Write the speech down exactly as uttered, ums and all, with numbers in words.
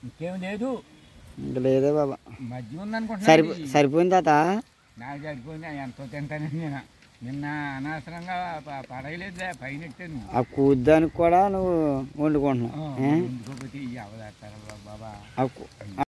ఇంకేం లేదు. ఇంకా లేదే బాబా. మజ్జిగ ఉందనుకుంటున్నా. సరిపో సరిపోయింది తాత. నాకు సరిపోయింది. ఎంతో తింటానండి నేను. నిన్న అనవసరంగా పడగలేదు పైన ఎట్టాను. ఆ కూద్దానికి కూడా నువ్వు వండుకుంటున్నావు. వండుకోకపోతే ఇవి అవదాస్తారా బాబా.